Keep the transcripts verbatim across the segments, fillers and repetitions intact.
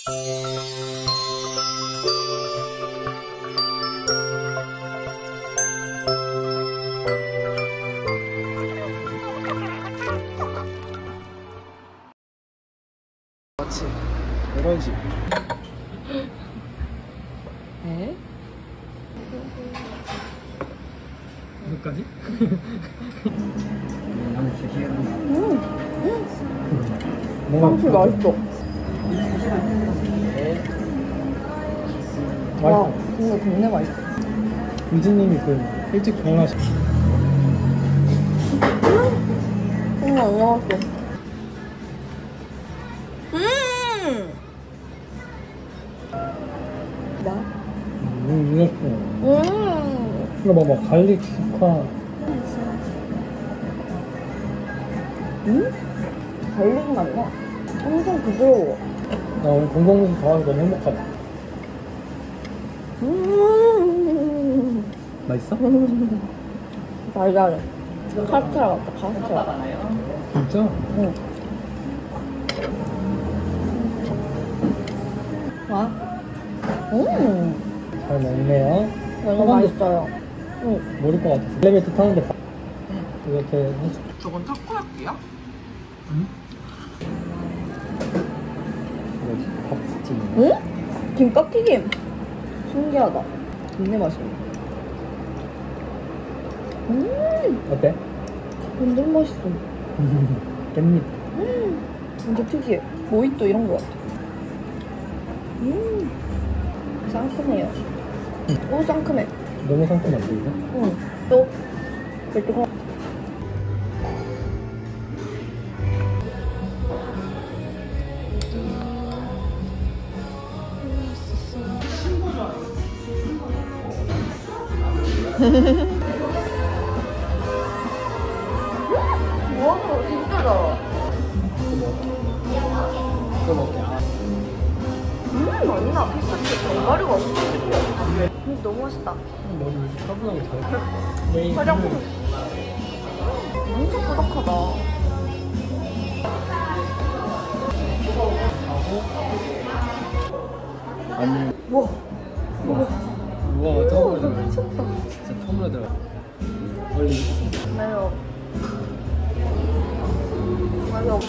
마치 열한 시. 에? 여기까지? 음! 뭔가 상추 맛있어. 와, 근데 겁내 맛있어. 유진님이 그 일찍 결혼하신. 정말 안 나왔어. 음! 나? 음, 이랬어. 음! 이거 봐봐, 갈릭 스파. 음? 갈릭 맛나? 엄청 부드러워. 나 오늘 공공무수 다 와서 너무 행복하다. 음! 맛있어? 달달해. 카스테라 같다, 카스테라. 진짜? 응. 와? 음! 잘 먹네요. 너무 맛있어요. 응. 모를 것 같았어. 엘리베이터 타는데 이렇게 해줘. 저건 타코야끼야? 응? 뭐지? 밥스팀. 응? 김밥튀김. 신기하다. 굉장히 맛있네. 음! 어때? 완전 맛있어. 깻잎. 음! 완전 특이해. 모히또 이런 거 같아. 음! 상큼해요. 응. 오, 상큼해. 너무 상큼한데 이거? 응. 또, 이렇게 하 와, 진짜 잘. 이거 먹게. 아. 음, 아니나. 피스타치오 견과류가 엄청 씹혀. 음, 너무 맛있다. 너무 차분하게 잘해. 화장품. 엄청 꾸덕하다. 아니. 우와. 우와. 우와, 처음으로 들어. 미쳤다. 진짜 처음으로 들어. 원래 매워. 맛이 없어.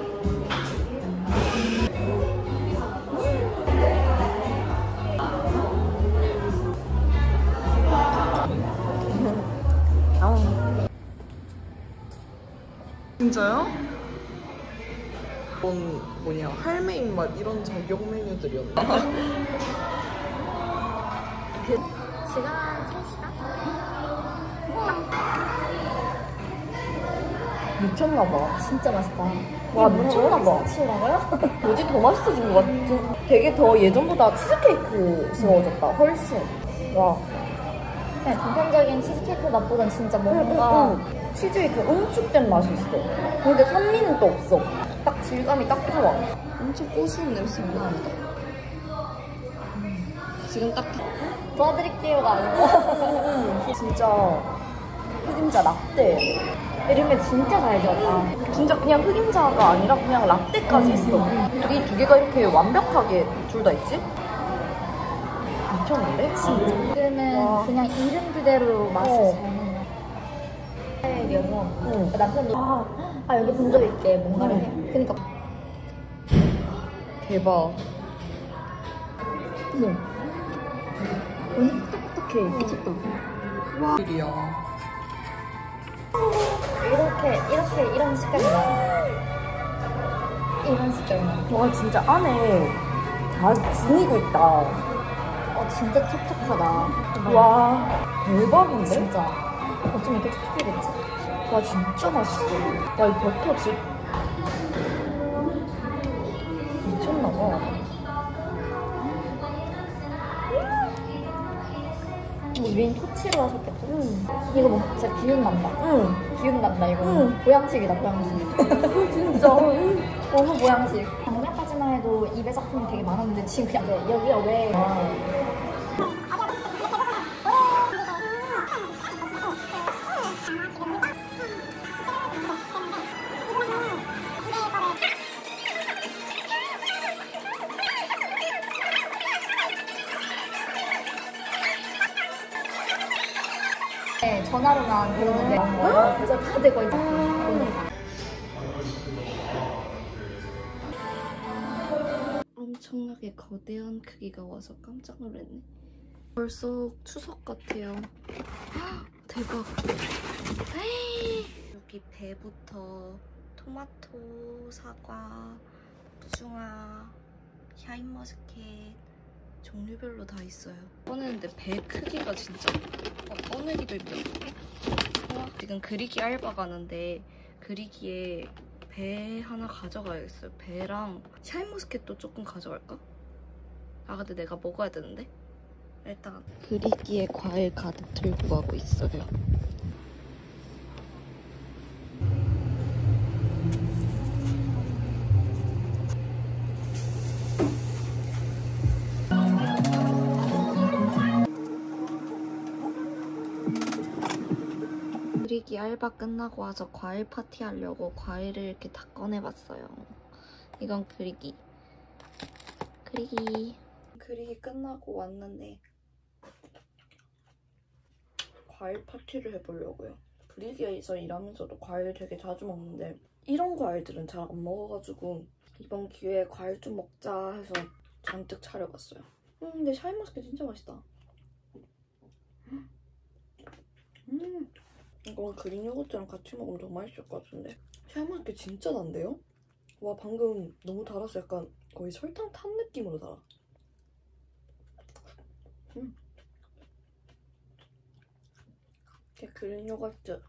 진짜요? 이건 뭐냐 할매 입맛 이런 저격 메뉴들이었나? 그 지금 한 세 시간? 미쳤나봐. 진짜 맛있다. 와, 미쳤나봐. 피스타치오라고요? 뭐지? 더 맛있어진 것 같아. 되게 더 예전보다 치즈케이크스러워졌다. 훨씬. 와. 그냥 단편적인 치즈케이크 맛보단 진짜 응, 뭔가 응, 응. 치즈의 그 응축된 맛이 있어. 근데 산미는 또 없어. 딱 질감이 딱 좋아. 엄청 고소한 냄새가 나는데? 지금 딱 도와드릴게요가 아니고 진짜 흑임자 라떼. 이름이 진짜 잘 지었다. 진짜 그냥 흑임자가 아니라 그냥 라떼까지 있어. 이 두 개가 이렇게 완벽하게 둘 다 있지? 미쳤는데? 지금은 와. 그냥 이름 그대로 맛을 어. 잘 내는 스타일이어서 응. 남편도 아, 아 여기 본 적 있게 뭔가를 응. 해. 그러니까 대박. 응. 너무 톡톡해. 미쳤다. 일이야. 이렇게 이렇게 이런 식감이 나. 이런 식감이 나. 와, 진짜 안에 다 지니고 있다. 어 진짜 촉촉하다. 와, 대박인데? 진짜. 어쩜 이렇게 촉촉해졌지? 와, 진짜 맛있어. 와, 이 버터 집 미쳤나봐. 위엔 토치로 하셨겠죠? 응. 이거 뭐 진짜 기운 난다. 응. 기운 난다 이거. 응. 보양식이다 보양식. 진짜. 너무 보양식. 작년까지만 해도 입에 작품이 되게 많았는데 지금 그냥 이제 여기가 왜 전에 전화로만 들었는데 그래서 다들 거의 보니까 엄청나게 거대한 크기가 와서 깜짝 놀랐네. 벌써 추석 같아요. 대박. 여기 배부터 토마토, 사과, 복숭아, 샤인머스켓 종류별로 다 있어요. 꺼내는데 배 크기가 진짜 어, 꺼내기도 힘들어. 지금 그리기 알바 가는데 그리기에 배 하나 가져가야겠어요. 배랑 샤인머스켓도 조금 가져갈까? 아 근데 내가 먹어야 되는데? 일단 그리기에 과일 가득 들고 가고 있어요. 그리기 알바 끝나고 와서 과일 파티 하려고 과일을 이렇게 다 꺼내봤어요. 이건 그리기. 그리기. 그리기 끝나고 왔는데 과일 파티를 해보려고요. 그리기에서 일하면서도 과일 되게 자주 먹는데 이런 과일들은 잘 안 먹어가지고 이번 기회에 과일 좀 먹자 해서 잔뜩 차려봤어요. 음, 근데 샤인머스켓 진짜 맛있다. 음. 이건 그린 요거트랑 같이 먹으면 더 맛있을 것 같은데. 샤인머스켓 진짜 단데요? 와 방금 너무 달아서 약간 거의 설탕 탄 느낌으로 달아. 음. 이렇게 그린 요거트.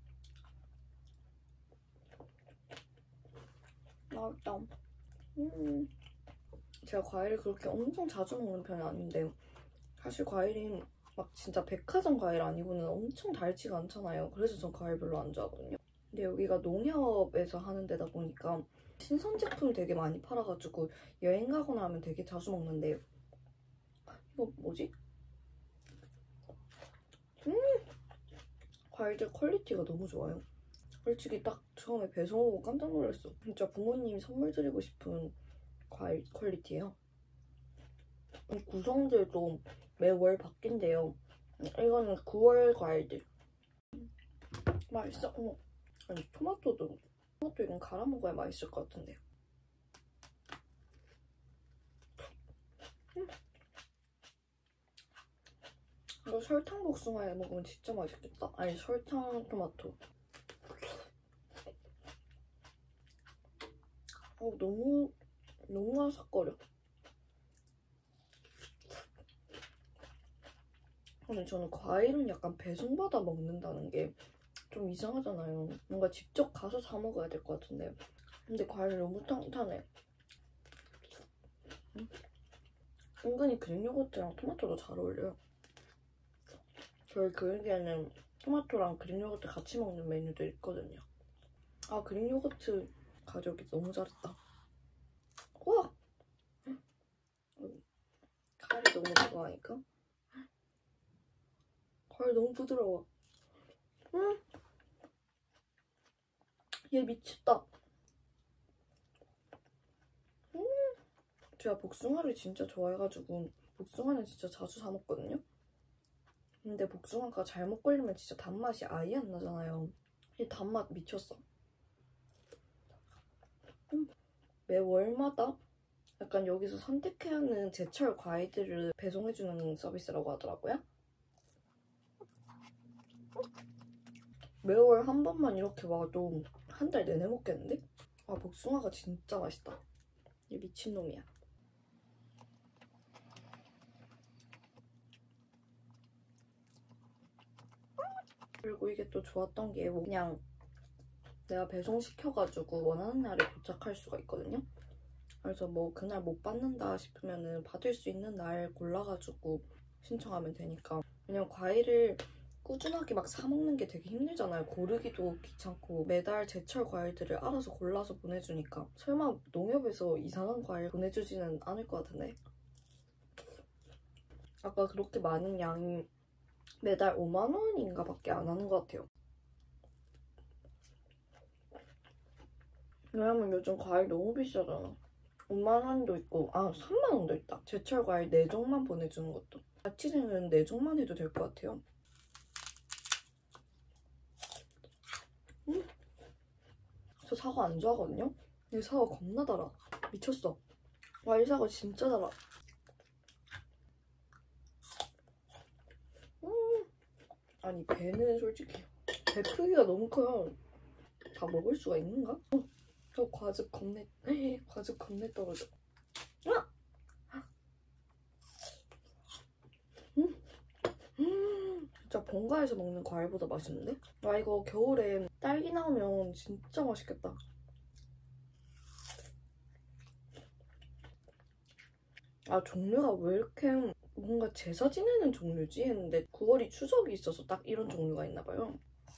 맛있다. 음. 제가 과일을 그렇게 엄청 자주 먹는 편이 아닌데 사실 과일이 막 진짜 백화점 과일 아니고는 엄청 달지가 않잖아요. 그래서 전 과일 별로 안 좋아하거든요. 근데 여기가 농협에서 하는 데다 보니까 신선 제품 되게 많이 팔아가지고 여행 가거나 하면 되게 자주 먹는데 이거 뭐지? 음! 과일들 퀄리티가 너무 좋아요. 솔직히 딱 처음에 배송 오고 깜짝 놀랐어. 진짜 부모님 선물 드리고 싶은 과일 퀄리티예요. 구성들도 매월 바뀐대요. 이거는 구월 과일들. 맛있어. 어머. 아니 토마토도 토마토 이건 갈아 먹어야 맛있을 것 같은데요. 음. 이거 설탕 복숭아에 먹으면 진짜 맛있겠다. 아니 설탕 토마토. 어 너무 너무 아삭거려. 근데 저는 과일은 약간 배송받아 먹는다는 게 좀 이상하잖아요. 뭔가 직접 가서 사 먹어야 될 것 같은데. 근데 과일 너무 탄탄해. 음. 은근히 그릭 요거트랑 토마토도 잘 어울려요. 저희 그릭에는 토마토랑 그릭 요거트 같이 먹는 메뉴도 있거든요. 아 그릭 요거트 가져오기 너무 잘했다. 우와! 과일 너무 좋아하니까. 과일 너무 부드러워. 음! 얘 미쳤다. 음! 제가 복숭아를 진짜 좋아해가지고 복숭아는 진짜 자주 사 먹거든요. 근데 복숭아가 잘못 걸리면 진짜 단맛이 아예 안 나잖아요. 이 단맛 미쳤어. 음. 매월마다 약간 여기서 선택해야 하는 제철 과일들을 배송해주는 서비스라고 하더라고요. 매월 한 번만 이렇게 와도 한 달 내내 먹겠는데? 아 복숭아가 진짜 맛있다. 얘 미친놈이야. 그리고 이게 또 좋았던 게 그냥 내가 배송시켜가지고 원하는 날에 도착할 수가 있거든요. 그래서 뭐 그날 못 받는다 싶으면은 받을 수 있는 날 골라가지고 신청하면 되니까. 왜냐면 과일을 꾸준하게 막 사 먹는 게 되게 힘들잖아요. 고르기도 귀찮고 매달 제철 과일들을 알아서 골라서 보내주니까. 설마 농협에서 이상한 과일 보내주지는 않을 것 같은데. 아까 그렇게 많은 양이 매달 오만 원인가 밖에 안 하는 것 같아요. 왜냐면 요즘 과일 너무 비싸잖아. 오만 원도 있고 아 삼만 원도 있다. 제철 과일 네 종만 보내주는 것도. 자취생은 네 종만 해도 될 것 같아요. 저 사과 안 좋아하거든요? 근데 사과 겁나 달아. 미쳤어. 와, 이 사과 진짜 달아. 음. 아니, 배는 솔직히 배 크기가 너무 커요. 다 먹을 수가 있는가? 어, 저 과즙 겁내, 과즙 겁내 떨어져. 아! 음. 음. 진짜 본가에서 먹는 과일보다 맛있는데? 와, 이거 겨울에 딸기 나오면 진짜 맛있겠다. 아, 종류가 왜 이렇게 뭔가 제사 지내는 종류지 했는데 구월이 추석이 있어서 딱 이런 종류가 있나봐요.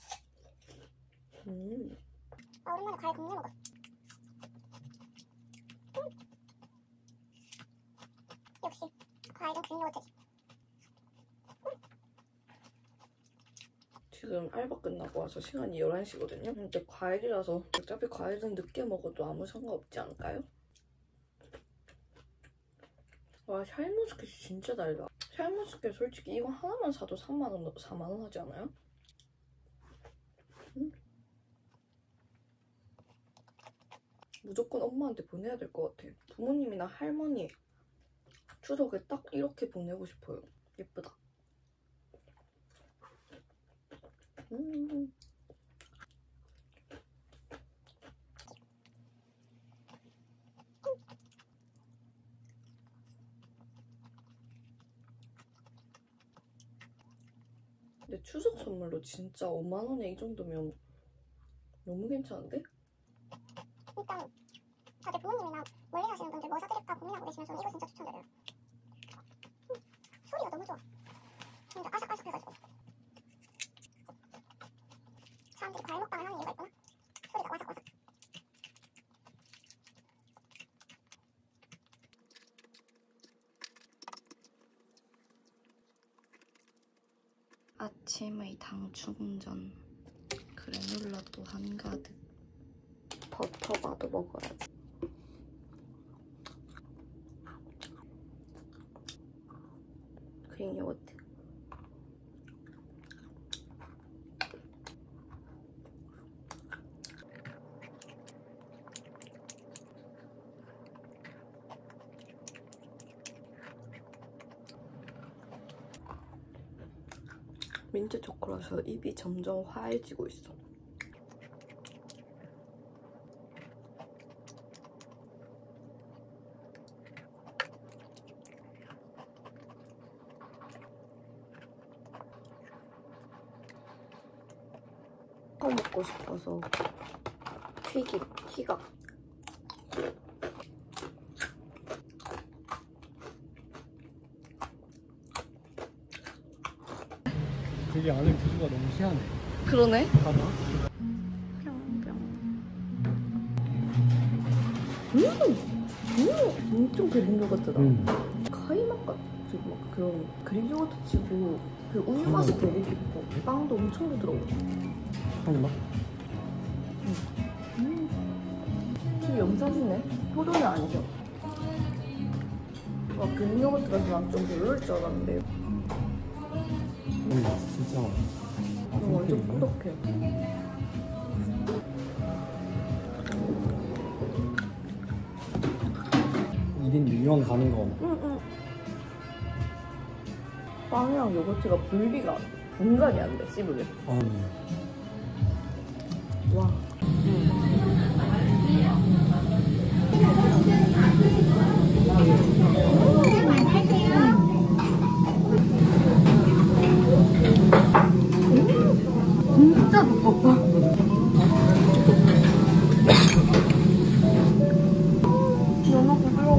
음. 아, 오랜만에 과일 국물 먹어. 음. 역시 과일은 그린 요거트지. 지금 알바 끝나고 와서 시간이 열한 시거든요. 근데 과일이라서 어차피 과일은 늦게 먹어도 아무 상관없지 않을까요? 와, 샤인머스켓이 진짜 달다. 샤인머스켓 솔직히 이거 하나만 사도 삼만 원, 사만 원 하지 않아요? 음? 무조건 엄마한테 보내야 될 것 같아. 부모님이나 할머니 추석에 딱 이렇게 보내고 싶어요. 예쁘다. 음. 근데 추석 선물로 진짜 오만 원에 이 정도면 너무 괜찮은데? 일단 다들 부모님이나 멀리 사시는 분들 뭐 사드릴까 고민하고 계시면 저는 이거 진짜 추천드려요. 음, 소리가 너무 좋아. 진짜 아삭아삭해가지고 사람들이 과일 먹방을 하는 이유가 있구나. 소리가 와삭와삭. 아침의 당 충전. 그래놀라도 한가득. 버터바도 먹어야지. 그린 요거트. 민트 초코라서 입이 점점 화해지고 있어. 더 먹고 싶어서 튀김, 티각. 되게 안에 구조가 너무 희한해. 그러네. 봐봐. 뿅뿅. 음! 음! 엄청 그린 요거트다. 음. 카이맛 같은 막 그런 그린 요거트 치고 그 우유 맛이 되게 깊고 빵도 엄청 부드러워. 설마? 음. 지금 영상이네? 포도는 아니죠? 와, 그린 요거트라서 난 좀 별로일 줄 알았는데 음, 진짜. 아, 이거 완전 꾸덕해. 일 인 육 명 가는 거. 응응. 빵이랑 요거트가 분리가 분간이 안 돼, 씹으면. 아, 네. 와. 진짜 두껍다. 너무 부드러워.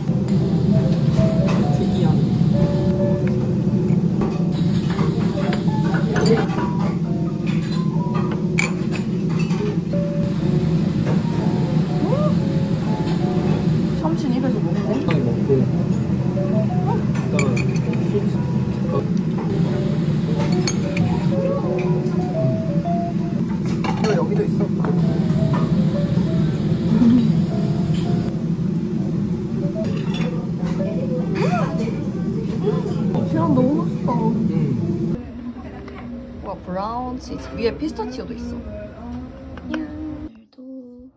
특이한. 삼촌 입에서 먹는데? 빵 먹고. 일단 소스. 이거 여기도 있어. 그냥 너무 맛있다. 음. 와, 브라운 치즈 위에 피스타치오도 있어. 오늘도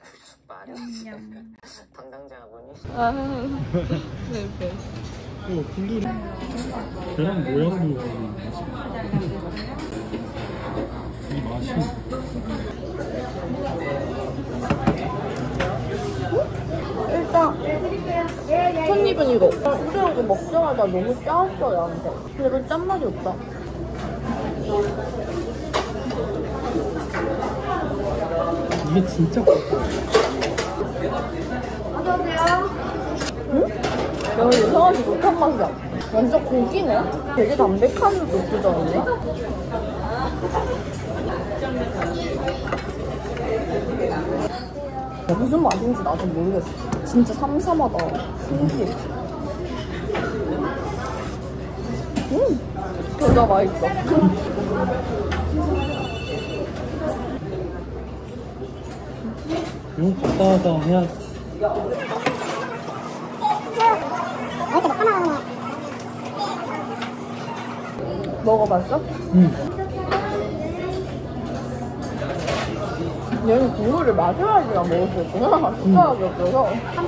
냠냠. 담당자분이 아, 네, 네. 이거 굴들이 계란 모양으로 이 맛이 일단 첫 입은 이거. 우리랑 거 먹자마자 너무 짜았어 얘한테. 그리고 짠맛이 없다. 이게 진짜 고소해. 응? 야, 이상하지 못한 맛이야. 완전 고기네? 되게 담백한 녹두전이네? 야, 무슨 맛인지 나도 모르겠어. 진짜 삼삼하다. 신기해. 음! 진짜 맛있어. 이거 갔다 와서 해야 먹어봤어? 응. 얘는 국물을 마셔야지만 먹을 수 있구나. 숟가락이 없어서.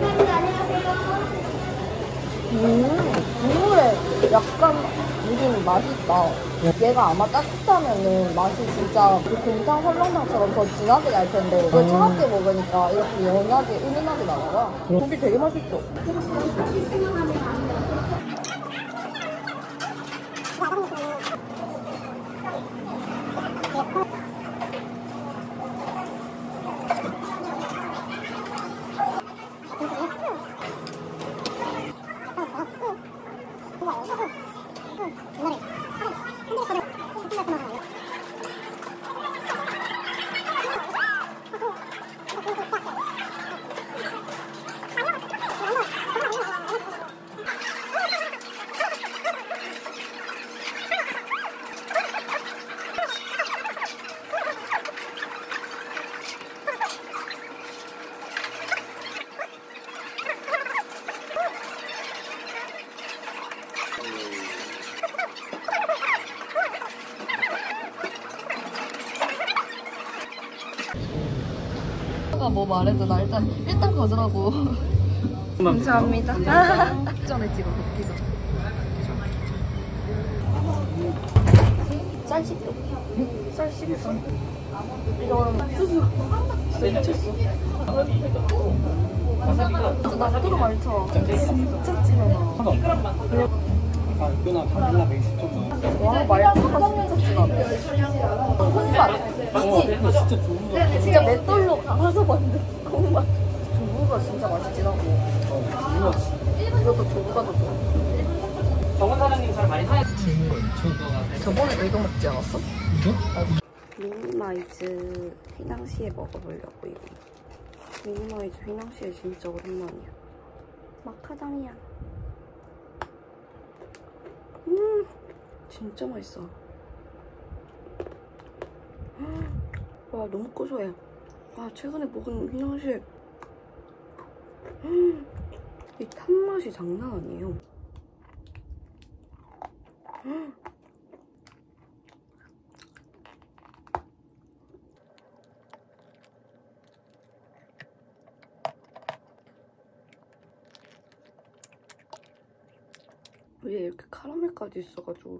음, 국물에 약간 묻은 맛있다. 얘가 아마 따뜻하면은 맛이 진짜 그 곰탕 설렁탕처럼 더 진하게 날 텐데 이걸 차갑게 먹으니까 이렇게 연하게, 은은하게 나와요. 고기 되게 맛있어. 뭐 말해도 나 일단 일단 거절하고. 감사합니다. 전에 찍어 먹기 전. 쌀 씹혀. 쌀 씹혀. 이거는 수수. 진짜 미쳤어. 나 뚜루 말차. 진짜 진하다. 아, 이거나 바닐라 베이스 좀. 와, 말차가 진짜 진하네. 콩맛. 어, 이거 진짜 좋은 거 같아. 진짜 맷돌로 갈아서 만든 콩맛. 두부가 진짜 맛있긴 하고. 어, 이거 진짜. 이것도 두부가 더 좋아. 정원 사장님 잘 많이 사요. 질문가 미쳤다. 저번에 이거 먹지 않았어? 이거? 미니마이즈 휘낭시에 먹어보려고 이거. 미니마이즈 휘낭시에 진짜 오랜만이야. 마카다미아. 음, 진짜 맛있어. 와, 너무 고소해. 와, 최근에 먹은 휘낭시에 음, 이 탄맛이 장난 아니에요. 음. 위에 이렇게 카라멜까지 있어가지고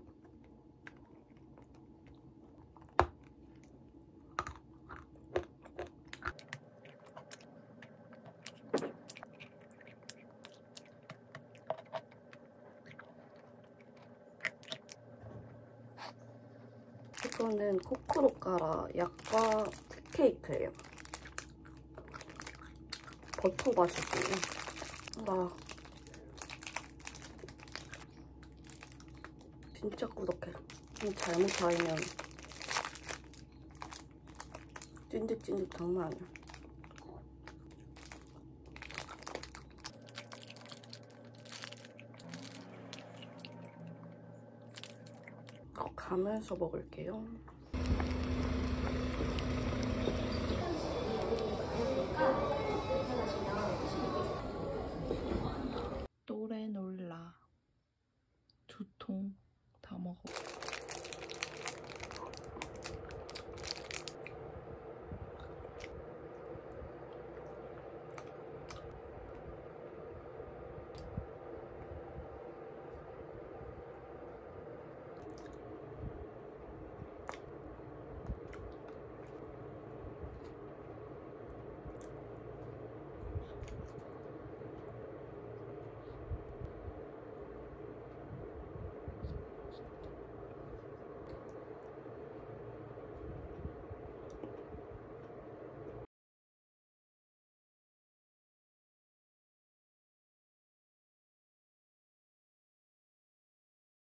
이거는 코크로카라 약과 푸케이크예요. 버터 맛이고요. 나 진짜 꾸덕해. 잘못 닿으면 찐득찐득 장난 아니야. 가면서 먹을게요.